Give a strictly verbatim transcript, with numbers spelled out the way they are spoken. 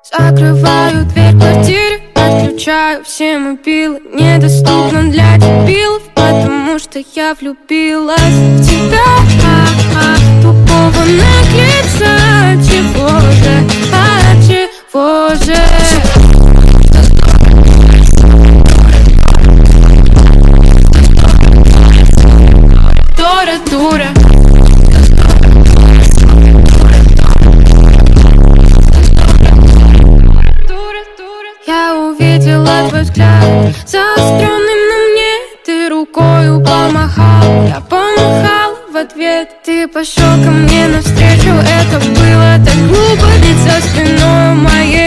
Закрываю дверь в квартире, отключаю все мобилы. Недоступно для дебилов, потому что я влюбилась в тебя. Тупого наглеца, чего же, а чего же? Дура, дура. Я увидела твой взгляд, заостренный на мне. Ты рукою помахал, я помахал в ответ. Ты пошел ко мне навстречу, это было так глупо, ведь за спиной моей